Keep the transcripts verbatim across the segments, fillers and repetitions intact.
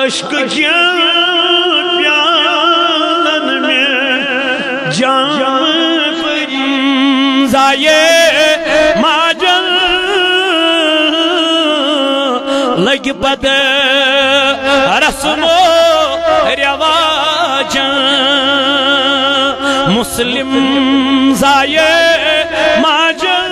عشق کیا پیالن میں جام فرزائے ماجل لگ پد رسم و رواج مسلم زائے ماجل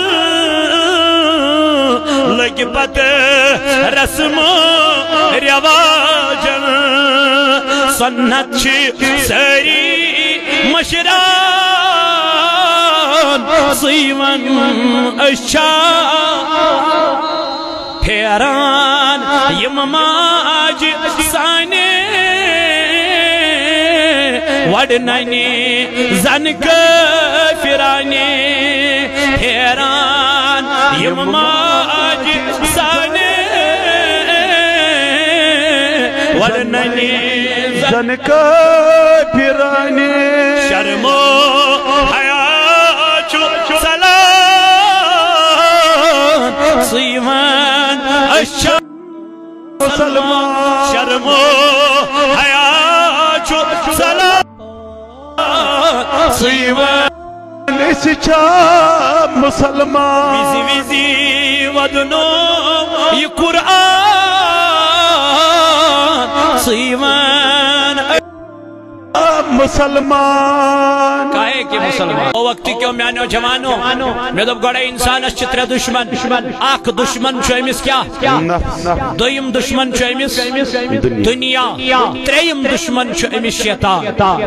لگ پد رسم و رواج سنت چھ سری مشران سیون اشا پھیران یم ماج سانے وڑنانی زن کفرانے پھیران یم ماج سانے وڑنانی زن کفرانے شرم و حیا چو سلام سیوان اشا مسلمان شرم و حیا چو سلام سیوان اس چا مسلمان ویزی ویزی ودنو یہ قرآن سیوان مسلمان کہے کہ مسلمان او وقتی کیوں میانو جوانو میں دب گوڑے انسان اس چترے دشمن آخ دشمن چوئمس کیا دویم دشمن چوئمس دنیا تریم دشمن چوئمس شیطان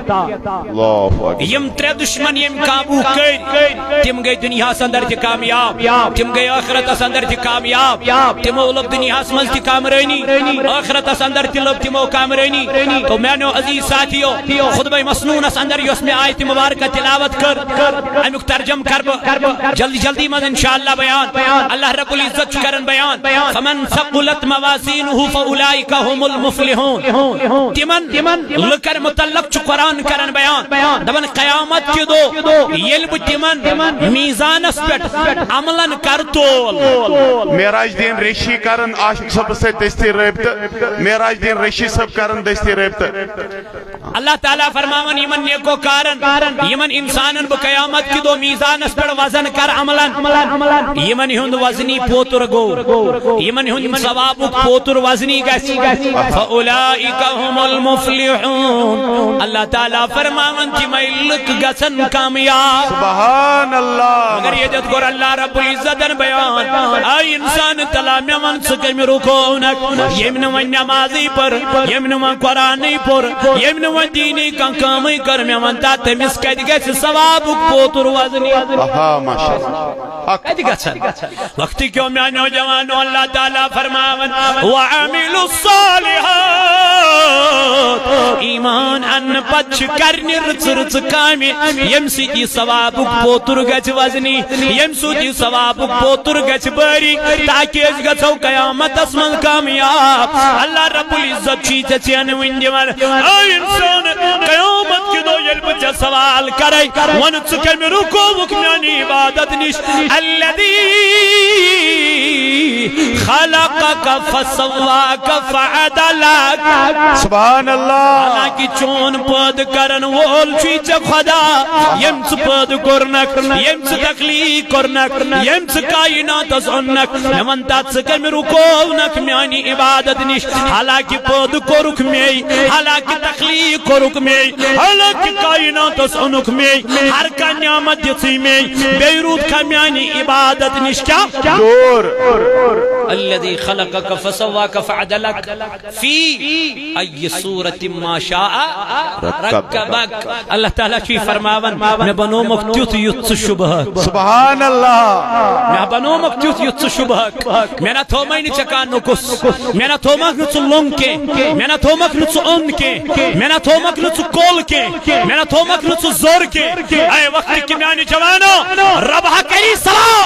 یم ترے دشمن یم قابو کر تم گئی دنیا سندر تھی کامیاب تم گئی آخرت سندر تھی کامیاب تمو لب دنیا سمجھ تھی کامرینی آخرت سندر تھی لب تمو کامرینی تو میانو عزیز ساتھیو خطبہ مسنون اس اندر یو اس میں آیت مبارکہ تلاوت کر امیک ترجم کر جلدی جلدی مد انشاءاللہ بیان اللہ رب العزت کرن بیان فمن ثقلت موازینہ فاولائک هم المفلحون تمن لکر متعلق چو قرآن کرن بیان دبن قیامت کی دو یلب تمن میزان اس پیٹ عملن کر تول میراج دین ریشی کرن آشق سب سے دستی ربط میراج دین ریشی سب کرن دستی ربط اللہ تعالیٰ فرماون یمن نیکو کارن یمن انسانن بقیامت کی دو میزان اس پر وزن کر عملن یمن ہند وزنی پوتر گو یمن ہند ثواب پوتر وزنی گسی فاولائک هم المفلحون اللہ تعالیٰ فرماون تی ملک گسن کامیاب سبحان اللہ مگر یہ جد گر اللہ رب العزتن بیان آئی انسان تلا میں من سکر میں رکونک یمن من نمازی پر یمن من قرآنی پر یمن من دینی کان کامی کر میں منتا تمیز کہتی گیسی ثواب پوتر وزنی آہا ماشاءاللہ کہتی گیسی وقتی کیوں میں نوجوانو اللہ تعالیٰ فرماون وَعَمِلُوا الصَّالِحَاتِ ایمان ان پچ کرنی رچ رچ کامی یم سیدی ثواب پوتر گیس وزنی یم سیدی ثواب پوتر گیس بری تاکہ اس گسو قیامت اسمن کامیاب اللہ رب العزت چیتے چین وندیوان اے انسان قیامت کی دو یلب جا سوال کرے ونچ کر میں رکو وکمیانی عبادت نش الذی خلقک فسواک فعدلک سبحان اللہ حالانکہ چون پد کرن وول چیچ خدا یمس پد کرنک یمس تخلیق کرنک یمس کائنات ازعنک نمانتات سکر میں رکو نکمیانی عبادت نش حالانکہ پد کرک میں حالانکہ تخلیق کرک میں حالانکہ کائنات ازعنک میں ہر کا نعمت جسی میں بیرود کمیانی عبادت نش کیا دور الذي خلقك فسواك فعدلك في أي صورة ما شاء ركبك اللہ تعالیٰ چی فرماون میں بنو مکتیوت یتس شبہک سبحان اللہ میں بنو مکتیوت یتس شبہک میں نہ تھومائی نی چکان نکس میں نہ تھومک نچ لنگ کے میں نہ تھومک نچ ان کے میں نہ تھومک نچ کول کے میں نہ تھومک نچ زور کے اے وقت کی میانی جوانو رب حقی سلام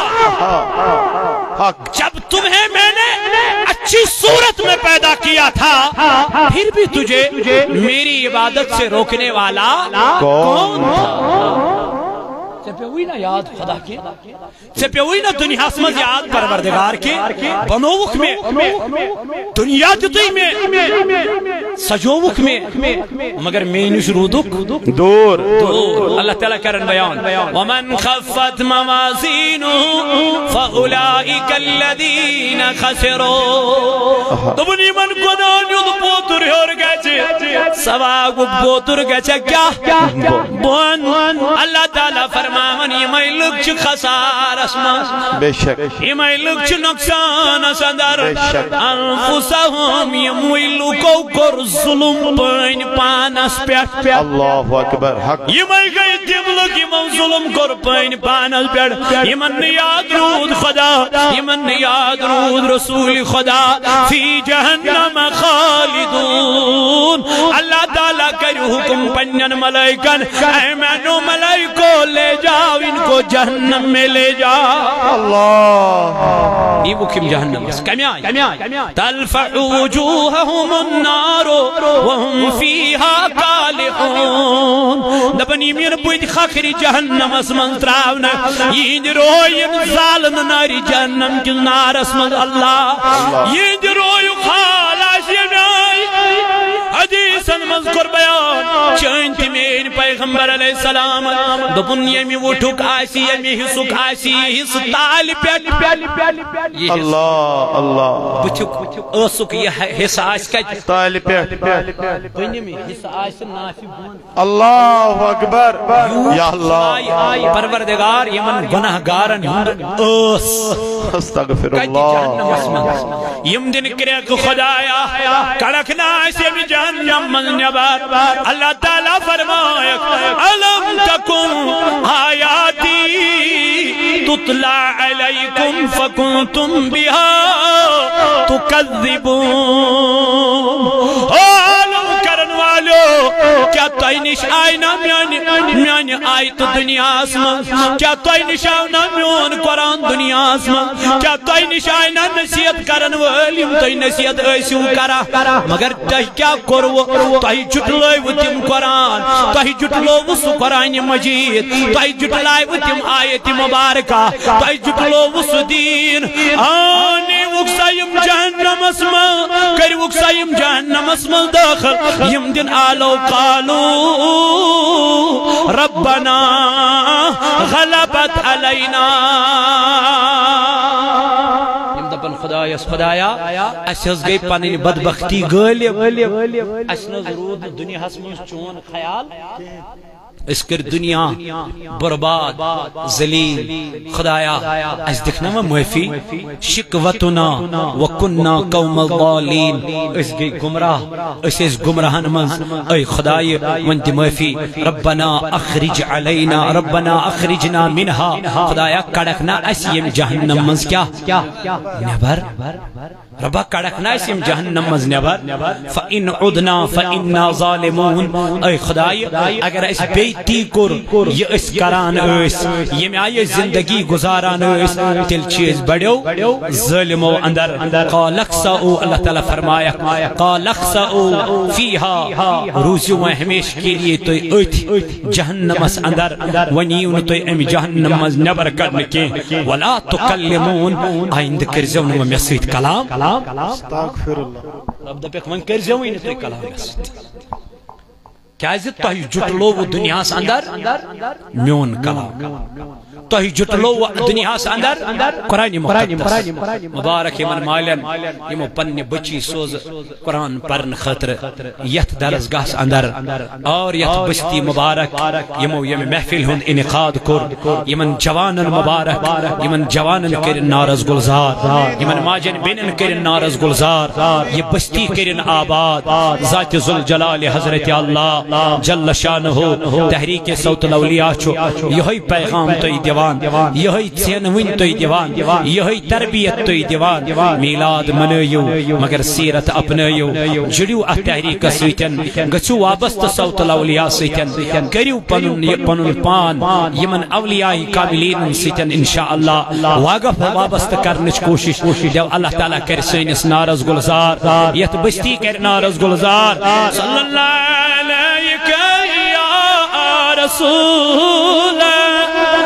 جب تمہیں میں نے اچھی صورت میں پیدا کیا تھا پھر بھی تجھے میری عبادت سے روکنے والا کون تھا ژے پیوی نا یاد خدا کی ژے پیوی نا دنیا مز یاد پروردگار کی بنوک میں دنیا دتوی میں سجوک میں مگر میں نش رودک دور دور اللہ تعالیٰ کرن بیان ومن خفت موازینہ فاولئک الذین خسروا دبنی من گناہ یود پوتر ہور گچے سواگ پوتر گچے کیا بون اللہ تعالیٰ فرماون یمائی لوگ چھ خسار اسمان بے شک یمائی لوگ چھ نقصان اسندر انفسهم یموی لوگو کر ظلم پین پانس پیٹ اللہ اکبر حق یمائی گئی تم لوگ یمن ظلم کر پین پانس پیٹ یمن یاد رود خدا یمن یاد رود رسول خدا فی جہنم خالدون اللہ تعالیٰ کرو حکم پنین ملائکن اے مینو ملائکو لے جاؤ ان کو جہنم میں لے جاؤ اللہ یہ وہ کم جہنم اس کمی آئی تلفع وجوہہم النار وهم فیہا کالحون دبنی میر بوید خاکری جہنم اس من تراؤنا یہ روین زالن ناری جہنم کی نار اس من اللہ یہ روی خالاش یمائی حدیثاً مذکر بیان چانتی مین پیغمبر علیہ السلام دبن یمی وٹھک آسی یمی حسک آسی حس تالی پیٹ اللہ اللہ بچک اسک یہ حس آس کت تالی پیٹ بنیمی حس آس نافی بون اللہ اکبر یا اللہ پروردگار یمن گناہ گارن اس استغفر کت جہنم اللہ اسمان یم دن کریک خدایا کڑکنا ایسے بھی جہنم من نبار اللہ تعالیٰ فرمائے علم تکن آیاتی تطلع علیکم فکنتم بها تکذبون علم کرن والو کیا توی نش آئینا میانی آیت دنیا اسمان کیا توی نش آئینا میون قرآن دنیا اسمان کیا توی نش آئینا نصیحت کرن والیم توی نصیحت ایسیو کرا مگر تہ کیا کرو تہ جٹلوی و تم قرآن تہ جٹلو و سو قرآن مجید تہ جٹلائی و تم آیت مبارکہ تہ جٹلو و سو دین آنی وکسایم جہنم اسمان کری وکسایم جہنم اسمان داخل یم دن آلو قالو ربنا غلبت علینا دپن خدایس خدایا اس حض گئی پانی بدبختی غالب اس نظرود دنیا حسمن چون خیال اس کر دنیا برباد ذلیل خدایا اس دکھنا میں معافی شکوتنا وکننا قوم الضالین اس گئی گمراہ اس اس گمراہن منز اے خدای منت معافی ربنا اخرج علینا ربنا اخرجنا منها خدایا کڑکنا اس یم جہنم منز کیا نبر ربا کڑکنا اس یم جہنم منز نبر فَإِنْ عُدْنَا فَإِنَّا ظَالِمُونَ اے خدای اگر اس بیتی کر یہ اس کران اس یہ میں آئی زندگی گزاران اس تل چیز بڑیو ظلمو اندر قال اخسئو اللہ تعالیٰ فرمایا قال اخسئو فیہا روزیو میں ہمیش کے لیے تو ایت جہنم اس اندر ونیون تو ام جہنم مز نبر کرنے کے ولا تکلمون آئند کرزون میں مسید کلام استغفر اللہ رب دپیک من کرزون تو کلام مسید کیا زد تو جٹلو و دنیا اندر میون کلام تو جٹلو و دنیا اندر قرآن مقدس مبارک من مالن یمو پن بچی سوز قرآن پرن خطر یت درسگاہ اندر اور یت بستی مبارک یمو یم محفل ہند انعقاد کر یمن جوانن مبارک یمن جوانن کرن نارز گلزار یمن ماجن بینن کرن نارز گلزار یہ بستی کرن آباد ذات ذوالجلال حضرت اللہ جل شانہ تحریک صوت الاولیاء چھو یہی پیغام توی دیوان یہی چینوین توی دیوان یہی تربیت توی دیوان میلاد منیو مگر سیرت اپنیو جڑیو ات تحریک سیتن گچو وابست صوت الاولیاء سیتن کریو پنن پنن پان یمن اولیاء کاملین سیتن انشاءاللہ واقف وابست کرنچ کوشش دیو اللہ تعالیٰ کر سینس نارز گلزار یت بستی کر نارز گلزار صلی اللہ علیہ یا رسول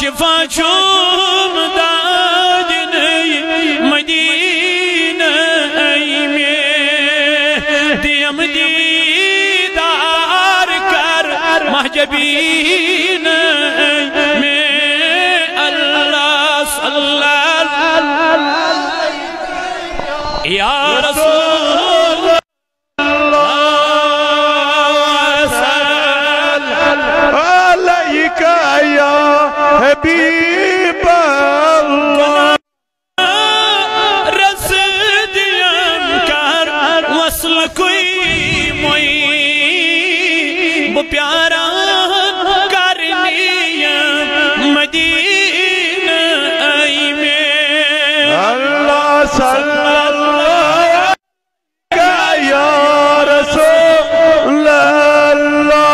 شفا چوم دادنی مدینہ ای میں دیم دیدار کر محجبین ای میں اللہ صلی اللہ یا رسول حبیب اللہ رسدیم کر وصل کوئی موئی وہ پیارا کرنیم مدینہ ای میں اللہ صلی اللہ یا رسول اللہ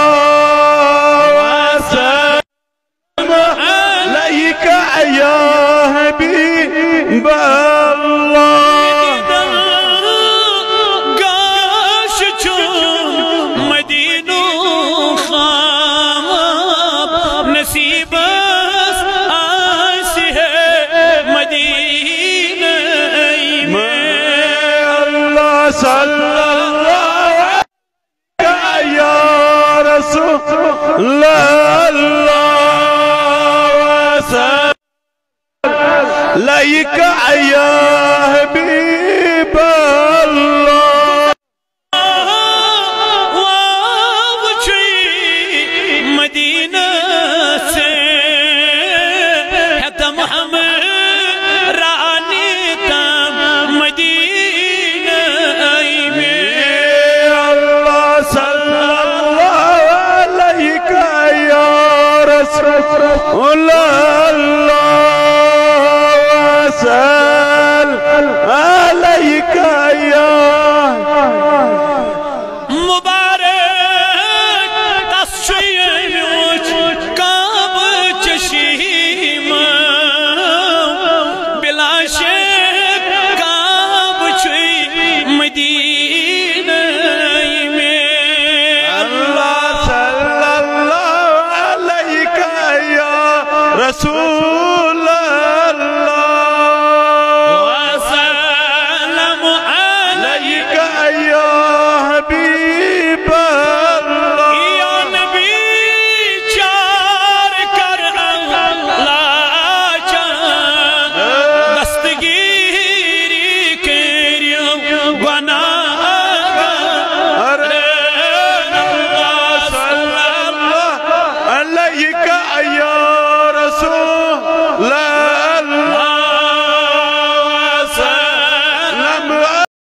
یا حبیب اللہ گاش چون مدینو خواب نصیب آسی ہے مدینہ ای میں اللہ صلی اللہ یا رسول اللہ لائک یا حبیب اللہ واو چی مدینہ سے حتی محمد رانی تم مدینہ ای میں اللہ صلی اللہ علیہ یا رسول اللہ سل علیک یا مبارک تصویر موچ کعب چشیم بلا شک کعب چوی مدینہ ای میں اللہ صلی اللہ علیک یا رسول